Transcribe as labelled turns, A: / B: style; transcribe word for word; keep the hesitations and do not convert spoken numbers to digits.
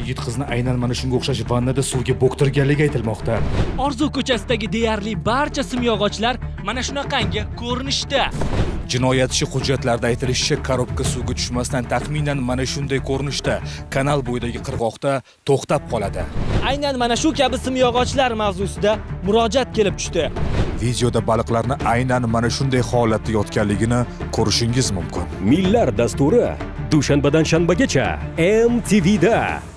A: yigit qizni aynan mana shunga o'xshash vannada suvga bo'ktirganligi aytilmoqda.
B: Orzu ko'chasidagi deyarli barcha simyog'ochlar mana shunaqangi ko'rinishda.
A: Jinoyat ishi hujjatlarda aytilishicha, korobka suvga tushmasdan taxminan mana shunday ko'rinishda kanal bo'yidagi qirg'oqda to'xtab qoladi.
B: Aynan mana shu kabi simyog'ochlar mavzusida murojaat kelib tushdi.
A: Videoda baliqlarni aynan mana shunday holatda yotganligini ko'rishingiz mumkin.
C: Millar dasturi dushanbadan shanbagacha M T V'da.